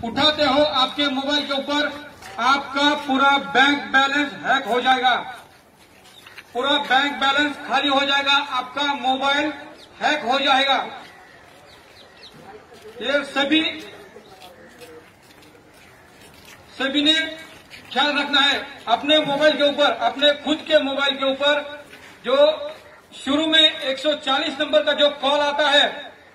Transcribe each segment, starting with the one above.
उठाते हो आपके मोबाइल के ऊपर आपका पूरा बैंक बैलेंस हैक हो जाएगा, पूरा बैंक बैलेंस खाली हो जाएगा, आपका मोबाइल हैक हो जाएगा। ये सभी ने ख्याल रखना है अपने मोबाइल के ऊपर, अपने खुद के मोबाइल के ऊपर। जो शुरू में 140 नंबर का जो कॉल आता है,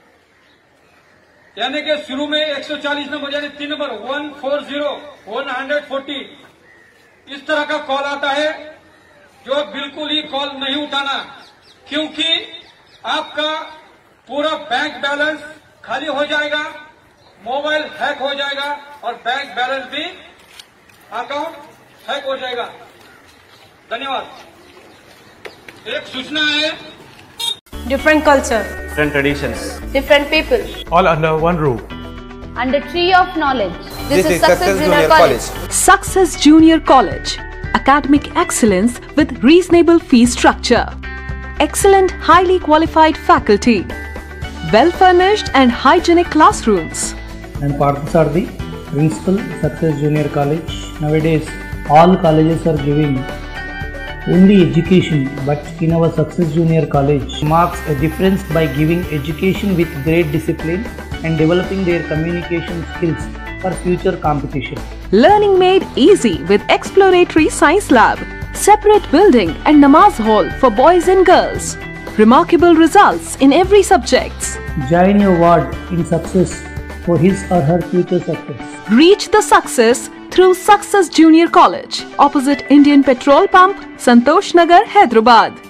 यानी कि शुरू में 140 नंबर यानी 3 नंबर 140 140 इस तरह का कॉल आता है, जो बिल्कुल ही कॉल नहीं उठाना, क्योंकि आपका पूरा बैंक बैलेंस खाली हो जाएगा, मोबाइल हैक हो जाएगा और बैंक बैलेंस भी अकाउंट हैक हो जाएगा। धन्यवाद। एक सूचना है, different culture, different traditions, different people, all under one roof, under tree of knowledge. This is Success Junior College. Success Junior College. Academic excellence with reasonable fee structure. Excellent, highly qualified faculty. Well-furnished and hygienic classrooms. And Parthasarthi, Principal, Success Junior College. Nowadays, all colleges are giving only education, but in our Success Junior College marks a difference by giving education with great discipline and developing their communication skills for future competition. Learning made easy with exploratory science lab, separate building and namaz hall for boys and girls. Remarkable results in every subject. Join your ward in success for his or her future success. Reach the success through Success Junior College, opposite Indian Petrol Pump, Santosh Nagar, Hyderabad.